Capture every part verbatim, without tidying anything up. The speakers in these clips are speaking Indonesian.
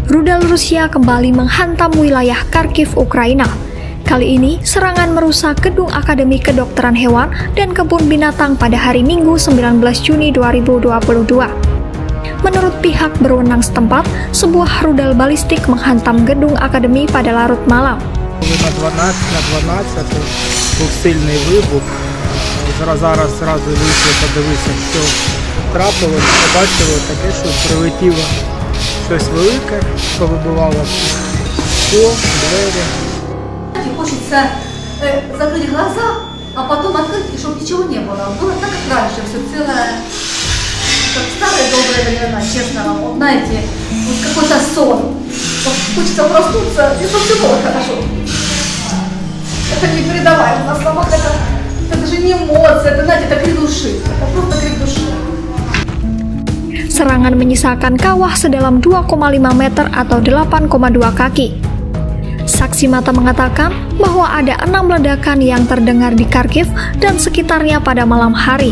Rudal Rusia kembali menghantam wilayah Kharkiv, Ukraina. Kali ini, serangan merusak gedung Akademi Kedokteran Hewan dan Kebun Binatang pada hari Minggu sembilan belas Juni dua ribu dua puluh dua. Menurut pihak berwenang setempat, sebuah rudal balistik menghantam gedung Akademi pada larut malam. На дванадцать на дванадцать був сильний вибух. Зараз зразу вийшли, подивитися, що трапилось, побачили таке, що прилетіло щось велике, повибивало скло, двері. Хочется э, закрыть глаза, а потом открыть, и чтобы ничего не было. Было так, как раньше, все целое, как в старые добрые времена, честно. Вот знаете, вот какой-то сон. Вот хочется проснуться, и чтобы все было хорошо. Это не передаваем на словах, это, это даже не эмоции, это, знаете, это крик души. Это просто крик души. Serangan menyisakan kawah sedalam dua koma lima meter atau delapan koma dua kaki. Saksi mata mengatakan bahwa ada enam ledakan yang terdengar di Kharkiv dan sekitarnya pada malam hari.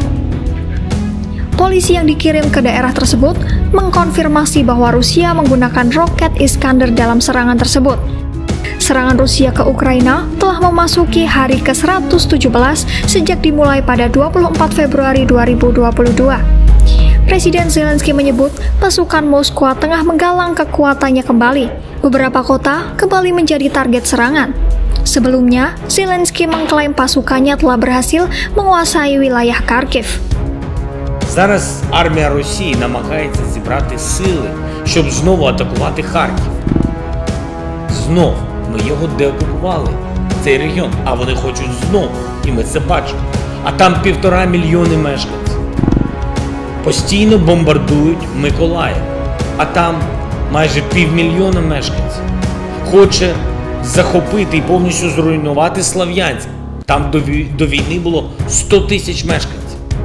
Polisi yang dikirim ke daerah tersebut mengkonfirmasi bahwa Rusia menggunakan roket Iskander dalam serangan tersebut. Serangan Rusia ke Ukraina telah memasuki hari ke seratus tujuh belas sejak dimulai pada dua puluh empat Februari dua ribu dua puluh dua. Presiden Zelensky menyebut pasukan Moskwa tengah menggalang kekuatannya kembali. Beberapa kota kembali menjadi target serangan. Sebelumnya, Zelensky mengklaim pasukannya telah berhasil menguasai wilayah Kharkiv. Зараз армія Росії намагається зібрати сили, щоб знову атакувати Харків. Знов ми його деокупували, цей регіон, а вони хочуть знову, і ми це бачимо. А там півтора мільйони мешканців. Постійно бомбардують Миколаїв, а там майже півмільйона мешканців. Хоче захопити і повністю зруйнувати Слов'янськ. Там до, до війни було сто тисяч мешканців.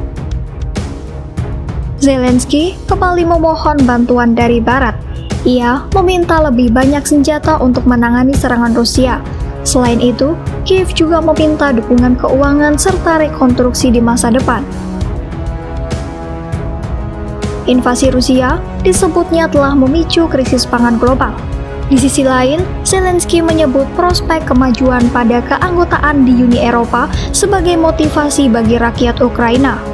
Zelensky kembali memohon bantuan dari Barat. Ia meminta lebih banyak senjata untuk menangani serangan Rusia. Selain itu, Kiev juga meminta dukungan keuangan serta rekonstruksi di masa depan. Invasi Rusia disebutnya telah memicu krisis pangan global. Di sisi lain, Zelensky menyebut prospek kemajuan pada keanggotaan di Uni Eropa sebagai motivasi bagi rakyat Ukraina.